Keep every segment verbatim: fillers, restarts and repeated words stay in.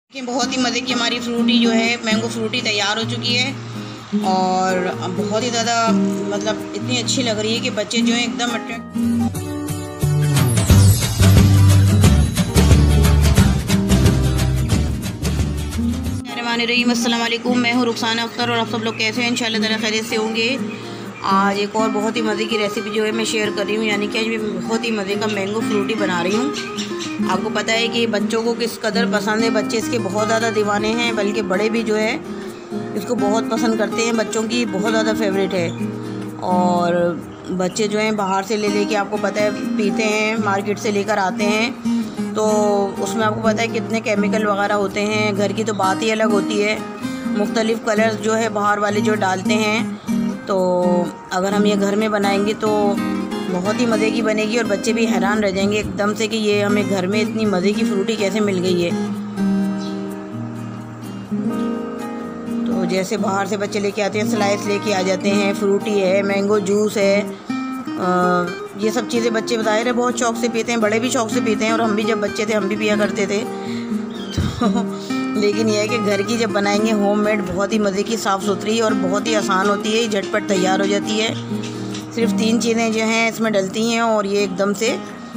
कि बहुत ही मज़े की हमारी फ्रूटी जो है मैंगो फ्रूटी तैयार हो चुकी है और बहुत ही ज़्यादा मतलब इतनी अच्छी लग रही है कि बच्चे जो है एकदम अट्रैक्ट। अस्सलाम वालेकुम, मैं हूँ रुखसाना अख्तर और आप सब लोग कैसे हैं? इंशाल्लाह ताला खैरियत से होंगे। आज एक और बहुत ही मज़े की रेसिपी जो है मैं शेयर कर रही हूँ, यानी कि आज मैं बहुत ही मज़े का मैंगो फ्रूटी बना रही हूँ। आपको पता है कि बच्चों को किस कदर पसंद है, बच्चे इसके बहुत ज़्यादा दीवाने हैं, बल्कि बड़े भी जो है इसको बहुत पसंद करते हैं। बच्चों की बहुत ज़्यादा फेवरेट है और बच्चे जो हैं बाहर से ले लेके आपको पता है पीते हैं, मार्केट से लेकर आते हैं तो उसमें आपको पता है कितने केमिकल वगैरह होते हैं। घर की तो बात ही अलग होती है, मुख्तलिफ़ कलर्स जो है बाहर वाले जो डालते हैं। तो अगर हम ये घर में बनाएंगे तो बहुत ही मज़े की बनेगी और बच्चे भी हैरान रह जाएंगे एकदम से कि ये हमें घर में इतनी मज़े की फ्रूटी कैसे मिल गई है। तो जैसे बाहर से बच्चे लेके आते हैं, स्लाइस लेके आ जाते हैं, फ्रूटी है, मैंगो जूस है, आ, ये सब चीज़ें बच्चे ज़ाहिर है बहुत शौक़ से पीते हैं, बड़े भी शौक़ से पीते हैं और हम भी जब बच्चे थे हम भी पिया करते थे। तो लेकिन यह है कि घर की जब बनाएंगे होममेड बहुत ही मज़े की, साफ़ सुथरी और बहुत ही आसान होती है, झटपट तैयार हो जाती है। सिर्फ तीन चीज़ें जो हैं इसमें डलती हैं और ये एकदम से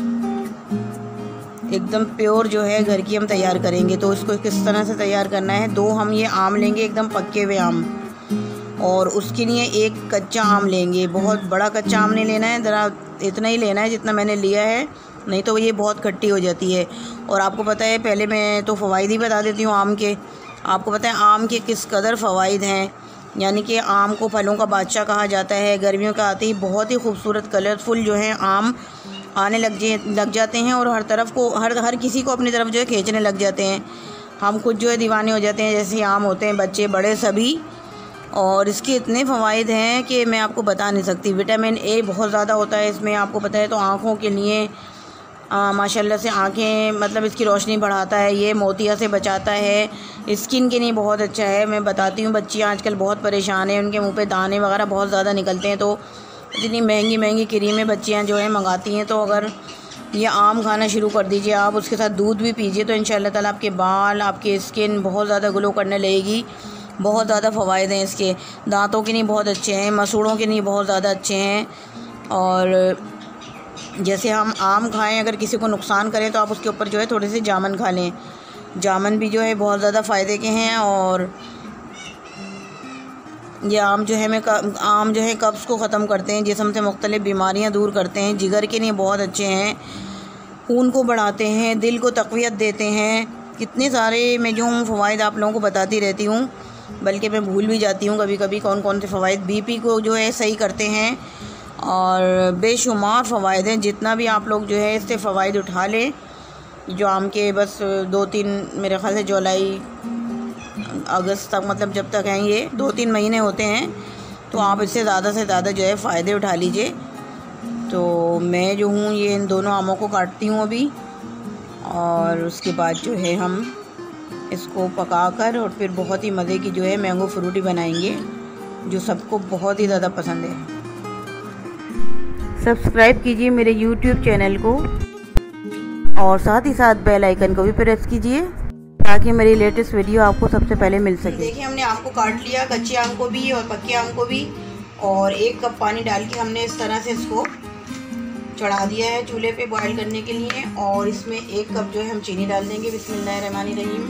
एकदम प्योर जो है घर की हम तैयार करेंगे। तो इसको किस तरह से तैयार करना है, दो हम ये आम लेंगे, एकदम पके हुए आम, और उसके लिए एक कच्चा आम लेंगे। बहुत बड़ा कच्चा आम नहीं लेना है, ज़रा इतना ही लेना है जितना मैंने लिया है, नहीं तो ये बहुत खट्टी हो जाती है। और आपको पता है, पहले मैं तो फ़वाइद ही बता देती हूँ आम के। आपको पता है आम के किस कदर फ़वाइद हैं, यानी कि आम को फलों का बादशाह कहा जाता है। गर्मियों का आते ही बहुत ही खूबसूरत कलरफुल जो है आम आने लग जे लग जाते हैं और हर तरफ को हर हर किसी को अपनी तरफ जो है खींचने लग जाते हैं। हम खुद जो है दीवाने हो जाते हैं, जैसे आम होते हैं, बच्चे बड़े सभी। और इसके इतने फ़वाइद हैं कि मैं आपको बता नहीं सकती। विटामिन ए बहुत ज़्यादा होता है इसमें, आपको पता है, तो आँखों के लिए माशाल्लाह से आँखें मतलब इसकी रोशनी बढ़ाता है, ये मोतिया से बचाता है, स्किन के लिए बहुत अच्छा है। मैं बताती हूँ, बच्चियाँ आजकल बहुत परेशान हैं, उनके मुंह पे दाने वगैरह बहुत ज़्यादा निकलते हैं, तो इतनी महंगी महंगी क्रीमें बच्चियाँ जो है मंगाती हैं। तो अगर ये आम खाना शुरू कर दीजिए आप, उसके साथ दूध भी पीजिए, तो इंशाल्लाह ताला आपके बाल, आपकी स्किन बहुत ज़्यादा ग्लो करने लगेगी। बहुत ज़्यादा फ़वाइद हैं इसके, दांतों के लिए बहुत अच्छे हैं, मसूड़ों के लिए बहुत ज़्यादा अच्छे हैं। और जैसे हम आम खाएं, अगर किसी को नुकसान करें तो आप उसके ऊपर जो है थोड़े से जामुन खा लें। जामुन भी जो है बहुत ज़्यादा फ़ायदे के हैं। और ये आम जो है मैं आम जो है कब्ज़ को ख़त्म करते हैं, जिस्म से मुख्तलिफ़ बीमारियां दूर करते हैं, जिगर के लिए बहुत अच्छे हैं, खून को बढ़ाते हैं, दिल को तक़वियत देते हैं। कितने सारे मैं जो हूँ फ़वाइद आप लोगों को बताती रहती हूँ, बल्कि मैं भूल भी जाती हूँ कभी कभी कौन कौन से फ़वाइद। बीपी को जो है सही करते हैं और बेशुमार फ़वाइद हैं। जितना भी आप लोग जो है इससे फ़वाइद उठा लें, जो आम के बस दो तीन मेरे ख़्याल से जुलाई अगस्त तक, मतलब जब तक हैं ये दो तीन महीने होते हैं, तो आप इससे ज़्यादा से ज़्यादा जो है फ़ायदे उठा लीजिए। तो मैं जो हूँ ये इन दोनों आमों को काटती हूँ अभी, और उसके बाद जो है हम इसको पकाकर और फिर बहुत ही मज़े की जो है मैंगो फ्रूटी बनाएंगे, जो सबको बहुत ही ज़्यादा पसंद है। सब्सक्राइब कीजिए मेरे यूट्यूब चैनल को और साथ ही साथ बेल आइकन को भी प्रेस कीजिए ताकि मेरी लेटेस्ट वीडियो आपको सबसे पहले मिल सके। देखिए हमने आम को काट लिया, कच्चे आम को भी और पक्के आम को भी, और एक कप पानी डाल के हमने इस तरह से इसको चढ़ा दिया है चूल्हे पे बॉईल करने के लिए। और इसमें एक कप जो है हम चीनी डाल देंगे। बिस्मिल्लाहिर्रहमानिर्रहीम।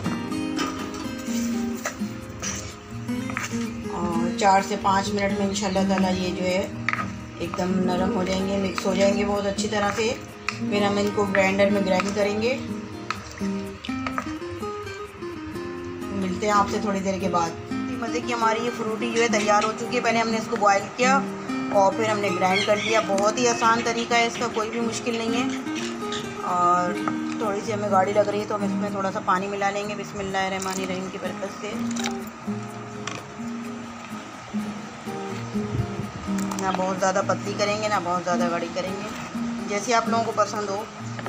और चार से पाँच मिनट में इंशाल्लाह ताला ये जो है एकदम नरम हो जाएंगे, मिक्स हो जाएंगे बहुत अच्छी तरह से। फिर हम इनको ग्राइंडर में ग्राइंड करेंगे। मिलते हैं आपसे थोड़ी देर के बाद। मज़े की हमारी ये फ्रूटी जो है तैयार हो चुकी है। पहले हमने इसको बॉईल किया और फिर हमने ग्राइंड कर लिया। बहुत ही आसान तरीका है इसका, कोई भी मुश्किल नहीं है। और थोड़ी सी हमें गाढ़ी लग रही है तो हम इसमें थोड़ा सा पानी मिला लेंगे बिस्मिल्लाहिर्रहमानिर्रहीम की बरकत से। ना बहुत ज़्यादा पतली करेंगे, ना बहुत ज़्यादा गाढ़ी करेंगे, जैसे आप लोगों को पसंद हो।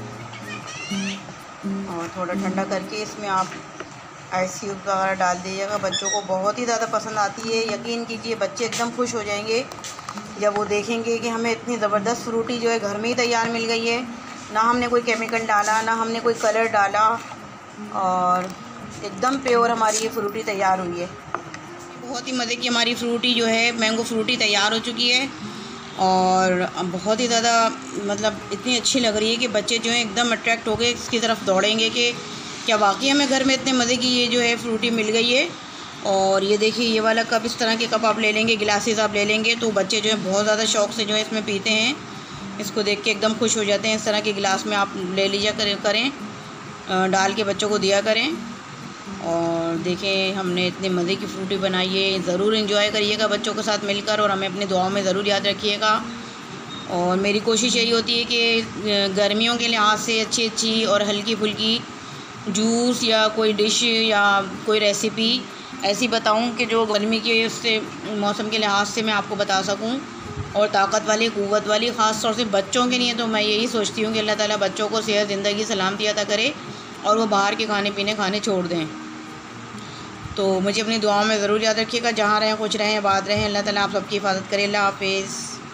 और थोड़ा ठंडा करके इसमें आप आइस क्यूब वगैरह डाल दीजिएगा। बच्चों को बहुत ही ज़्यादा पसंद आती है, यकीन कीजिए बच्चे एकदम खुश हो जाएंगे जब वो देखेंगे कि हमें इतनी ज़बरदस्त फ्रूटी जो है घर में ही तैयार मिल गई है। ना हमने कोई केमिकल डाला, ना हमने कोई कलर डाला, और एकदम प्योर हमारी ये फ्रूटी तैयार हुई है। बहुत ही मज़े की हमारी फ्रूटी जो है मैंगो फ्रूटी तैयार हो चुकी है और बहुत ही ज़्यादा मतलब इतनी अच्छी लग रही है कि बच्चे जो हैं एकदम अट्रैक्ट हो गए इसकी तरफ दौड़ेंगे कि क्या वाकई हमें घर में इतने मज़े की ये जो है फ्रूटी मिल गई है। और ये देखिए ये वाला कप, इस तरह के कप आप ले लेंगे, गिलासेस आप ले लेंगे तो बच्चे जो है बहुत ज़्यादा शौक़ से जो है इसमें पीते हैं। इसको देख के एकदम खुश हो जाते हैं। इस तरह के गिलास में आप ले लीजिए करें करें डाल के बच्चों को दिया करें। और देखें हमने इतने मज़े की फ्रूटी बनाई है, ज़रूर एंजॉय करिएगा बच्चों के साथ मिलकर और हमें अपनी दुआओं में ज़रूर याद रखिएगा। और मेरी कोशिश यही होती है कि गर्मियों के लिहाज से अच्छी अच्छी और हल्की फुल्की जूस या कोई डिश या कोई रेसिपी ऐसी बताऊं कि जो गर्मी के उससे मौसम के लिहाज से मैं आपको बता सकूं और ताकत वाली क़ुव्वत वाली, ख़ास तौर से बच्चों के लिए। तो मैं यही सोचती हूँ कि अल्लाह ताला बच्चों को सेहत ज़िंदगी सलामती अता करे और वो बाहर के खाने पीने खाने छोड़ दें। तो मुझे अपनी दुआओं में ज़रूर याद रखिएगा। जहाँ रहें खुश रहें, आबाद रहें। अल्लाह ताला आप सबकी हिफाजत करे। अल्लाह हाफ़िज़।